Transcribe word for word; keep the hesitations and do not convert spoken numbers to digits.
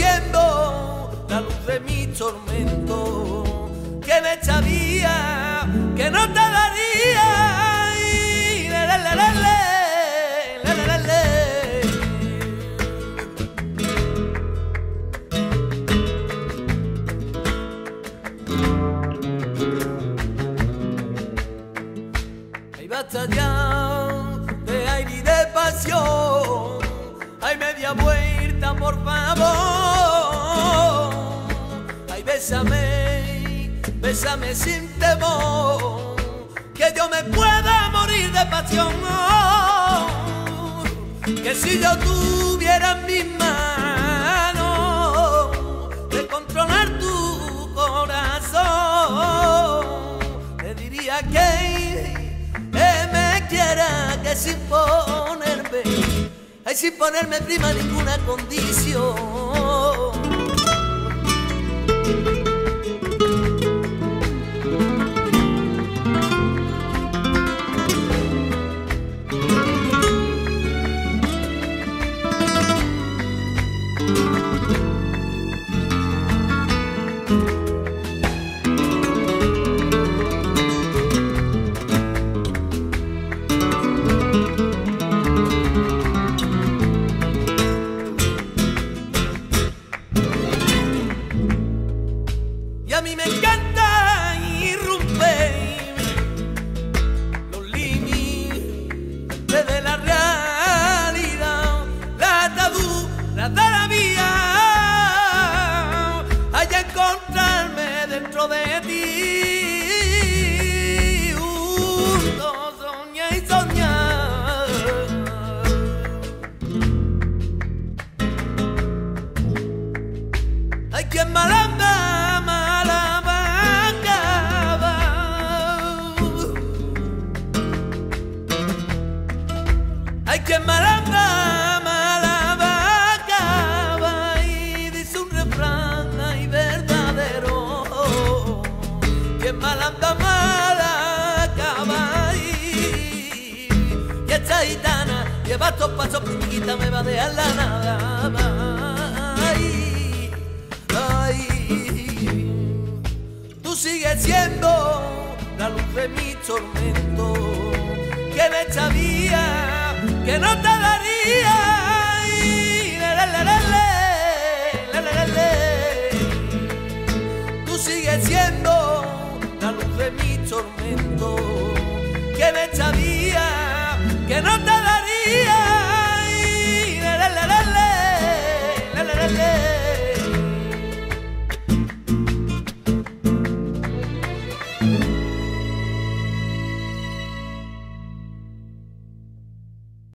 siendo la luz de mi tormento, que me sabía que no te daría. Y le, le, le, le, le, le, le, le. Ay, basta ya de aire y de pasión, ay, media vuelta por favor. Ay, bésame, bésame sin temor, que yo me pueda morir de pasión. Que si yo tuviera en mis manos de controlar tu corazón, te diría que, que me quiera, que sin ponerme, ay, sin ponerme prima ninguna condición. A mí me encanta irrumper los límites de la realidad, la atadura de la vía, hay encontrarme dentro de ti, juntos soñar y soñar. Hay quien mal anda, hay quien mal anda, mal acaba, y dice un refrán ay verdadero, quien mal anda, mal acaba, y, y esta gitana lleva estos pasos, piquita me va a dejar la nada. Ay, ay, tú sigues siendo la luz de mi tormento, que me sabía que no te daría. Y le, le, le, le, le, le, le, le. Tú sigues siendo la luz de mi tormento, que me sabía